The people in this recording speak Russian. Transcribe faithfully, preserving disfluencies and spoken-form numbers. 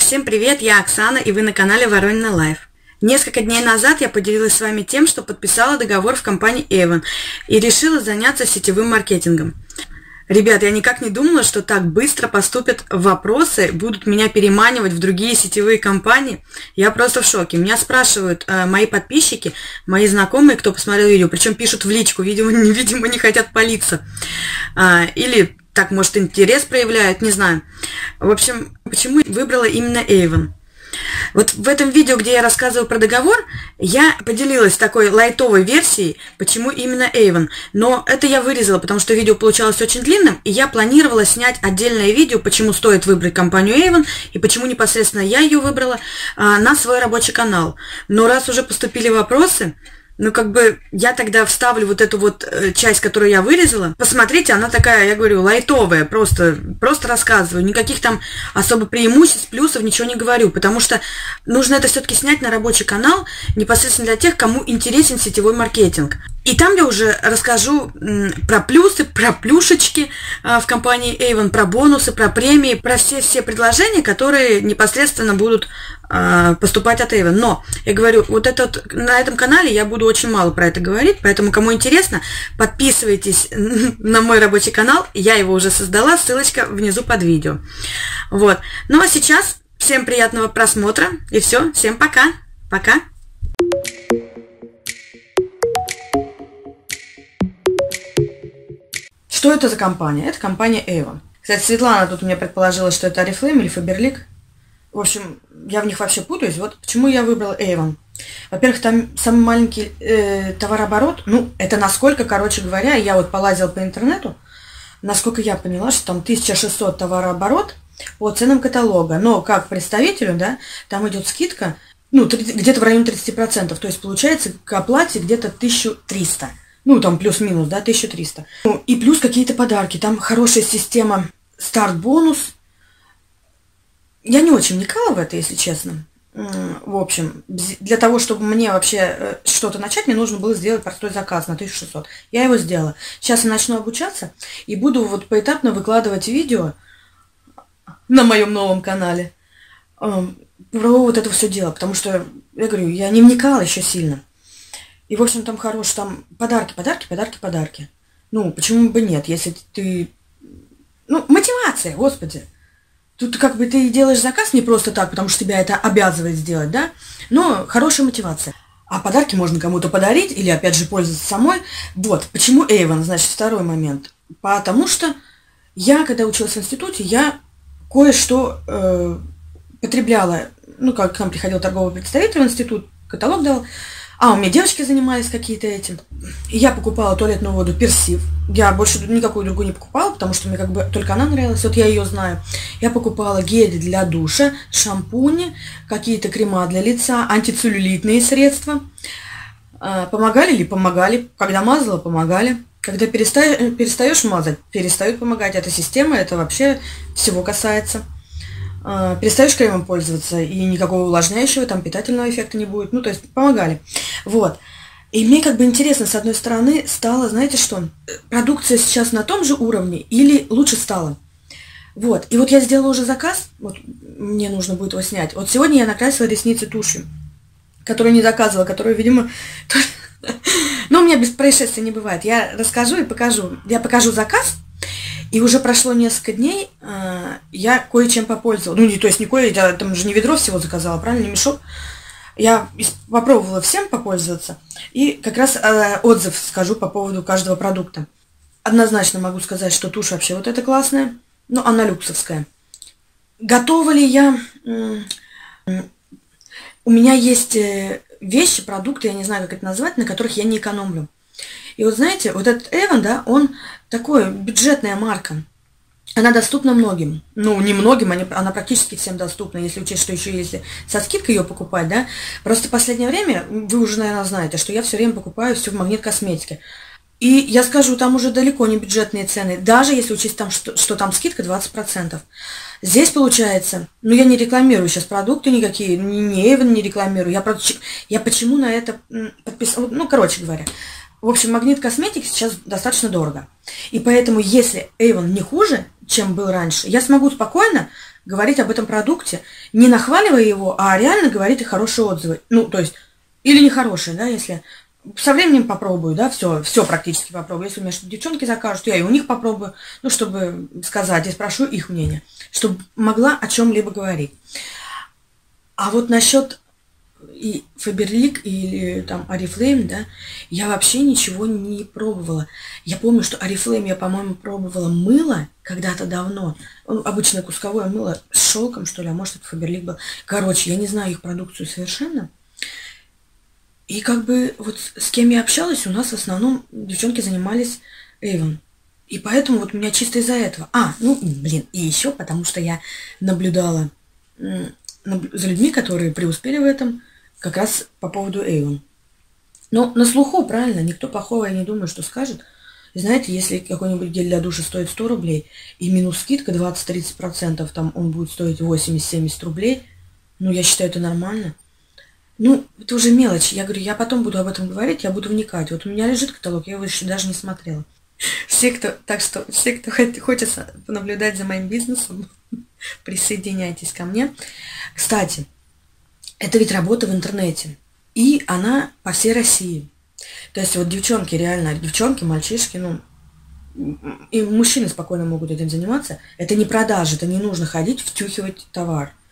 Всем привет, я Оксана, и вы на канале Воронина Лайф. Несколько дней назад я поделилась с вами тем, что подписала договор в компании Avon и решила заняться сетевым маркетингом. Ребят, я никак не думала, что так быстро поступят вопросы, будут меня переманивать в другие сетевые компании. Я просто в шоке. Меня спрашивают э, мои подписчики, мои знакомые, кто посмотрел видео, причем пишут в личку, видимо, не, видимо, не хотят палиться. А, или так, может, интерес проявляют, не знаю. В общем, почему выбрала именно Avon? Вот в этом видео, где я рассказываю про договор, я поделилась такой лайтовой версией, почему именно Avon. Но это я вырезала, потому что видео получалось очень длинным, и я планировала снять отдельное видео, почему стоит выбрать компанию Avon, и почему непосредственно я ее выбрала а, на свой рабочий канал. Но раз уже поступили вопросы, ну, как бы, я тогда вставлю вот эту вот э, часть, которую я вырезала. Посмотрите, она такая, я говорю, лайтовая, просто, просто рассказываю. Никаких там особо преимуществ, плюсов, ничего не говорю, потому что нужно это все-таки снять на рабочий канал, непосредственно для тех, кому интересен сетевой маркетинг. И там я уже расскажу м, про плюсы, про плюшечки э, в компании Avon, про бонусы, про премии, про все-все предложения, которые непосредственно будут э, поступать от Avon. Но, я говорю, вот этот, на этом канале я буду очень мало про это говорить, поэтому, кому интересно, подписывайтесь на мой рабочий канал, я его уже создала, ссылочка внизу под видео. Вот. Ну, а сейчас всем приятного просмотра, и все, всем пока, пока. Что это за компания? Это компания Avon. Кстати, Светлана тут у меня предположила, что это Oriflame или Faberlic. В общем, я в них вообще путаюсь. Вот почему я выбрала Avon. Во-первых, там самый маленький э, товарооборот. Ну, это насколько, короче говоря, я вот полазила по интернету, насколько я поняла, что там тысяча шестьсот товарооборот по ценам каталога. Но как представителю, да, там идет скидка, ну, где-то в районе тридцати процентов. То есть, получается, к оплате где-то тысяча триста. Ну, там плюс-минус, да, тысяча триста. Ну, и плюс какие-то подарки. Там хорошая система старт-бонус. Я не очень вникала в это, если честно. В общем, для того, чтобы мне вообще что-то начать, мне нужно было сделать простой заказ на тысячу шестьсот. Я его сделала. Сейчас я начну обучаться и буду вот поэтапно выкладывать видео на моем новом канале про вот это все дело. Потому что, я говорю, я не вникала еще сильно. И, в общем, там хорошие там подарки, подарки, подарки, подарки. Ну, почему бы нет, если ты... Ну, мотивация, господи. Тут как бы ты делаешь заказ не просто так, потому что тебя это обязывает сделать, да? Но хорошая мотивация. А подарки можно кому-то подарить или, опять же, пользоваться самой. Вот, почему Avon, значит, второй момент. Потому что я, когда училась в институте, я кое-что э, потребляла. Ну, как к нам приходил торговый представитель в институт, каталог дал. А, у меня девочки занимались какие-то этим. И я покупала туалетную воду Персив. Я больше никакую другую не покупала, потому что мне как бы только она нравилась. Вот я ее знаю. Я покупала гели для душа, шампуни, какие-то крема для лица, антицеллюлитные средства. Помогали ли? Помогали. Когда мазала, помогали. Когда перестаешь, перестаешь мазать, перестают помогать. Эта система, это вообще всего касается. Перестаешь кремом пользоваться, и никакого увлажняющего, там питательного эффекта не будет. Ну, то есть помогали. Вот. И мне как бы интересно, с одной стороны, стало, знаете что, продукция сейчас на том же уровне или лучше стала. Вот. И вот я сделала уже заказ, вот мне нужно будет его снять. Вот сегодня я накрасила ресницы тушью, которую не заказывала, которую, видимо... Но у меня без происшествий не бывает. Я расскажу и покажу. Я покажу заказ. И уже прошло несколько дней, э, я кое-чем попользовалась. Ну, не, то есть не кое, я там же не ведро всего заказала, правильно, не мешок. Я попробовала всем попользоваться. И как раз э, отзыв скажу по поводу каждого продукта. Однозначно могу сказать, что тушь вообще вот эта классная, но она люксовская. Готова ли я... У меня есть вещи, продукты, я не знаю, как это назвать, на которых я не экономлю. И вот знаете, вот этот Avon, да, он такой, бюджетная марка. Она доступна многим. Ну, не многим, она практически всем доступна, если учесть, что еще если со скидкой ее покупать, да. Просто в последнее время, вы уже, наверное, знаете, что я все время покупаю все в Магнит Косметике. И я скажу, там уже далеко не бюджетные цены, даже если учесть, там, что, что там скидка двадцать процентов. Здесь получается, ну я не рекламирую сейчас продукты никакие, ни Avon не рекламирую, я, я почему на это подписала, ну, короче говоря. В общем, Магнит Косметик сейчас достаточно дорого. И поэтому, если Avon не хуже, чем был раньше, я смогу спокойно говорить об этом продукте, не нахваливая его, а реально говорить и хорошие отзывы. Ну, то есть, или нехорошие, да, если... Со временем попробую, да, все, все практически попробую. Если у меня что-то девчонки закажут, я и у них попробую, ну, чтобы сказать, я спрошу их мнение, чтобы могла о чем-либо говорить. А вот насчет и Faberlic или там Oriflame, да, я вообще ничего не пробовала. Я помню, что Oriflame я, по-моему, пробовала мыло когда-то давно. Ну, обычное кусковое мыло с шелком, что ли, а может, это Faberlic был. Короче, я не знаю их продукцию совершенно. И как бы вот с кем я общалась, у нас в основном девчонки занимались Avon. И поэтому вот меня чисто из-за этого. А, ну, блин, и еще потому что я наблюдала за людьми, которые преуспели в этом, как раз по поводу Avon. Но на слуху, правильно, никто плохого я не думаю, что скажет. И знаете, если какой-нибудь гель для душа стоит сто рублей, и минус скидка двадцать-тридцать процентов, там он будет стоить восемьдесят-семьдесят рублей, ну, я считаю, это нормально. Ну, это уже мелочь. Я говорю, я потом буду об этом говорить, я буду вникать. Вот у меня лежит каталог, я его еще даже не смотрела. Все, кто, так что, все, кто хочет понаблюдать за моим бизнесом, присоединяйтесь ко мне. Кстати, это ведь работа в интернете. И она по всей России. То есть вот девчонки, реально, девчонки, мальчишки, ну, и мужчины спокойно могут этим заниматься. Это не продажа, это не нужно ходить, втюхивать товар.